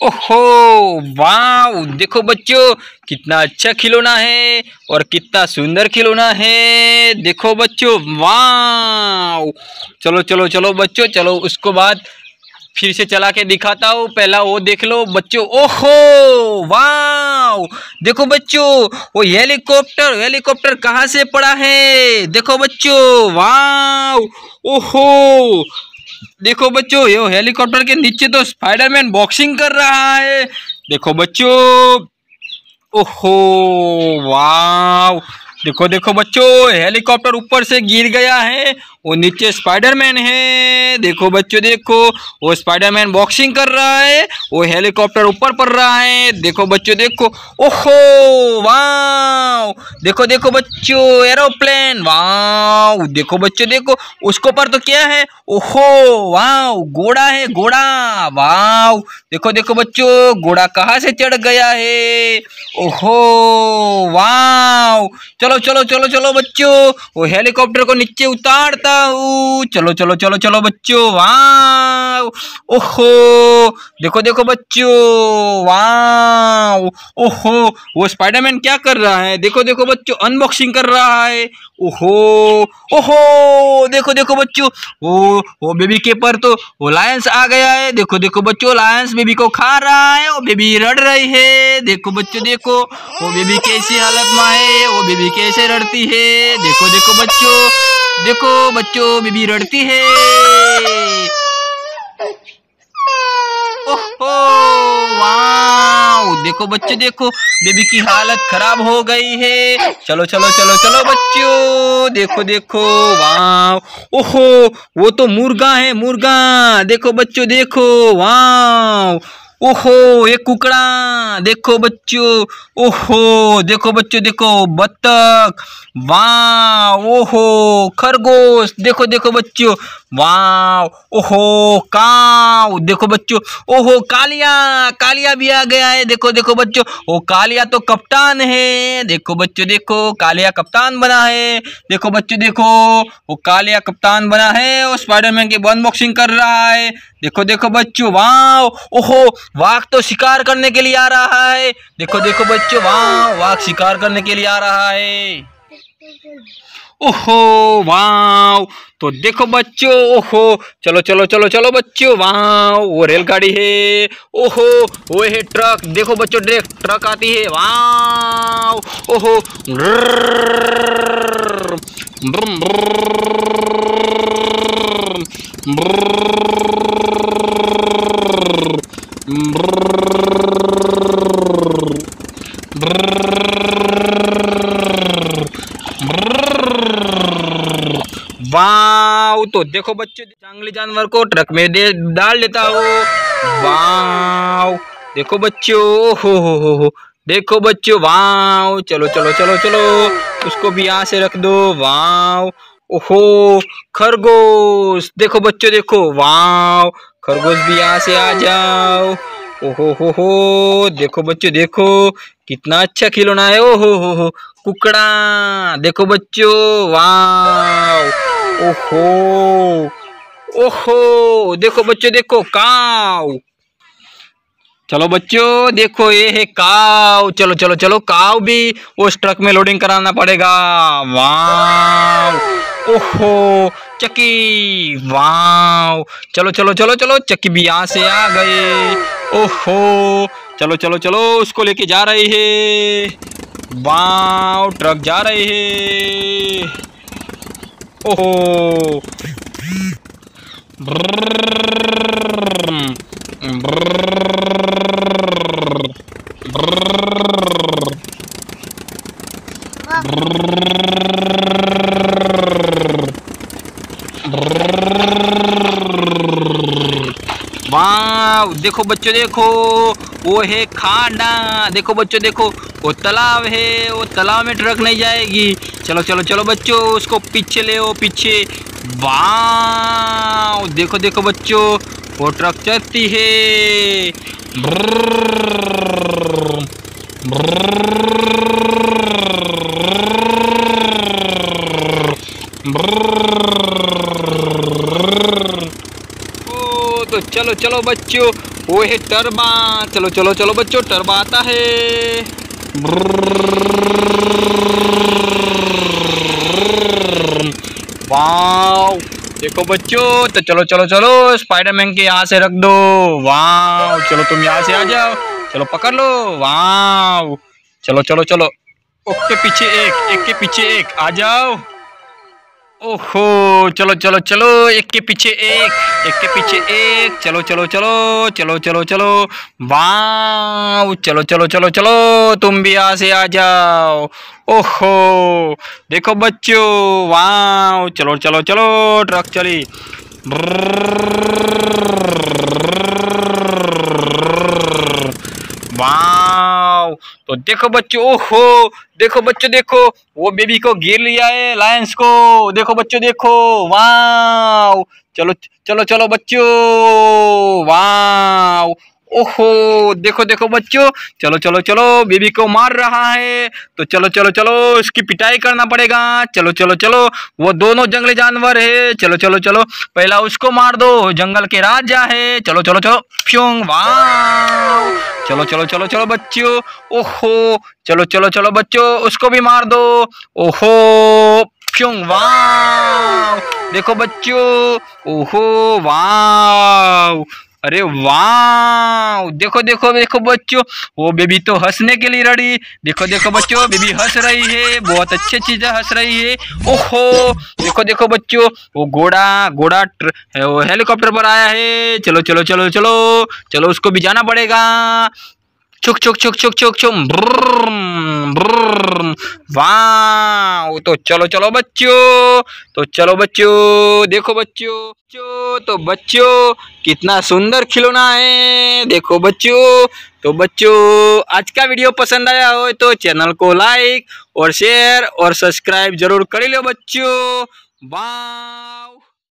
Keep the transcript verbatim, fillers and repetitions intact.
ओहो वाह, देखो बच्चों कितना अच्छा खिलौना है और कितना सुंदर खिलौना है। देखो बच्चों वाह। चलो चलो चलो बच्चों, चलो उसको बाद फिर से चला के दिखाता हूँ। पहला वो देख लो बच्चों। ओहो वाह, देखो बच्चों वो हेलीकॉप्टर हेलीकॉप्टर कहाँ से पड़ा है। देखो बच्चों वाह। ओहो देखो बच्चों, ये हेलीकॉप्टर के नीचे तो स्पाइडरमैन बॉक्सिंग कर रहा है। देखो बच्चों। ओहो वाह, देखो देखो बच्चों, हेलीकॉप्टर ऊपर से गिर गया है, वो नीचे स्पाइडरमैन है। देखो बच्चों देखो, वो स्पाइडरमैन बॉक्सिंग कर रहा है, वो हेलीकॉप्टर ऊपर पड़ रहा है। देखो बच्चों देखो। ओहो वाह, देखो देखो बच्चों एरोप्लेन। वाह देखो बच्चों देखो, उसको पर तो क्या है। ओहो वाह, घोड़ा है घोड़ा। वाह देखो देखो बच्चों, घोड़ा कहाँ से चढ़ गया है। ओहो वाह। चलो चलो चलो चलो बच्चों, वो हेलीकॉप्टर को नीचे उतारता हूँ। चलो चलो चलो चलो बच्चों वाह। ओहो देखो देखो बच्चों वाह। ओहो वो स्पाइडरमैन क्या कर रहा है। देखो देखो बच्चों, अनबॉक्सिंग कर रहा है। ओहो ओहो देखो देखो बच्चों, वो वो बेबी के पर तो वो लायंस आ गया है। देखो देखो बच्चों, लायंस बेबी को खा रहा है, वो बेबी रड़ रही है। देखो बच्चों देखो, वो बेबी कैसी हालत में है, वो बेबी कैसे रड़ती है। देखो देखो बच्चों, देखो बच्चों बेबी रड़ती है। ओहो वाह, देखो बच्चों देखो, बेबी की हालत खराब हो गई है। चलो चलो चलो चलो बच्चों, देखो देखो वाह। ओहो वो तो मुर्गा है मुर्गा। देखो बच्चों देखो वाह। ओहो एक कुकड़ा। देखो बच्चों। ओहो देखो बच्चों देखो, बत्तख। वाह ओहो खरगोश। देखो देखो बच्चों वाह। ओहो काऊ। देखो बच्चों। ओहो कालिया, कालिया भी आ गया है। देखो देखो बच्चों, वो कालिया तो कप्तान है। देखो बच्चों देखो, कालिया कप्तान बना है। देखो बच्चों देखो, वो कालिया कप्तान बना है, वो स्पाइडरमैन की अनबॉक्सिंग कर रहा है। देखो देखो बच्चों वाह। ओहो वाघ तो शिकार करने के लिए आ रहा है। देखो देखो बच्चों वाह, वाघ शिकार करने के लिए आ रहा है। ओहो वाह, तो देखो बच्चों। ओहो चलो चलो चलो चलो बच्चों वाह, वो रेलगाड़ी है। ओहो वो है ट्रक। देखो बच्चों ट्रक आती है। वाह ओहो वाह, तो देखो बच्चे, जंगली जानवर को ट्रक में दे डाल देता हूँ। वाह देखो बच्चों। हो हो हो हो देखो बच्चों वाह। चलो चलो चलो चलो, उसको भी यहाँ से रख दो। वाह ओहो खरगोश। देखो बच्चों देखो वाह, खरगोश भी यहाँ से आ जाओ। ओहो हो हो देखो बच्चों देखो, कितना अच्छा खिलौना है। ओहो हो हो कुकड़ा। देखो बच्चों वाह। ओहो ओहो देखो बच्चों देखो काऊ। चलो बच्चों देखो, ये है काऊ। चलो चलो चलो, काऊ भी उस ट्रक में लोडिंग कराना पड़ेगा। वाह ओहो चक्की। वाह चलो चलो चलो चलो, चक्की भी यहाँ से आ गए। ओहो चलो चलो चलो, उसको लेके जा रही है। वाह ट्रक जा रही है। ओहो वाह देखो बच्चों देखो, वो है खाना। देखो बच्चों देखो, वो तालाब है, वो तालाब में ट्रक नहीं जाएगी। चलो चलो चलो बच्चों, उसको पीछे ले ओ पीछे। वाह देखो देखो बच्चों, वो ट्रक चलती है। तो चलो चलो बच्चों, वो है टर्बा। चलो चलो चलो बच्चों, टर्बा आता है। वाव, देखो बच्चों। तो चलो चलो चलो, स्पाइडरमैन के यहाँ से रख दो। वाव, चलो तुम यहाँ से आ जाओ। चलो पकड़ लो। वाव, चलो चलो चलो। ओके, पीछे एक, एक के पीछे एक, आ जाओ। ओहो, चलो चलो चलो, एक के पीछे एक, एक के पीछे एक। चलो चलो चलो चलो चलो चलो। वाव, चलो चलो चलो चलो, तुम भी यहाँ से आ जाओ। ओहो, देखो बच्चों। वाव, चलो चलो चलो, ट्रक चली। वाव, तो देखो बच्चों। ओहो, देखो बच्चों, देखो वो बेबी को गिर लिया है, लायंस को। देखो बच्चों, देखो। वाव, चलो चलो चलो बच्चों। वाव, ओहो, देखो देखो बच्चों। चलो चलो चलो, बेबी को मार रहा है, तो चलो चलो चलो, इसकी पिटाई करना पड़ेगा। चलो चलो चलो, वो दोनों जंगली जानवर है। चलो चलो चलो, पहला उसको मार दो, जंगल के राजा है। चलो चलो चलो, फ्यूंग। वाव, चलो चलो चलो चलो बच्चों। ओहो, चलो चलो चलो बच्चों, उसको भी मार दो। ओहो, फ्यूंग। वाव, देखो बच्चों। ओहो, वाव, अरे वाह, देखो देखो देखो बच्चों, वो बेबी तो हंसने के लिए रेडी। देखो देखो बच्चों, बेबी हंस रही है, बहुत अच्छी चीजें हंस रही है। ओहो, देखो देखो बच्चों, वो घोड़ा घोड़ा वो हेलीकॉप्टर पर आया है। चलो चलो चलो चलो चलो, उसको भी जाना पड़ेगा। चुक चुक चुक चुक चुक चुक। वाह, तो चलो चलो बच्चों, तो चलो बच्चों, देखो बच्चों। बच्चों तो बच्चों, कितना सुंदर खिलौना है, देखो बच्चों। तो बच्चों, आज का वीडियो पसंद आया हो तो चैनल को लाइक और शेयर और सब्सक्राइब जरूर कर लो बच्चों। बाय।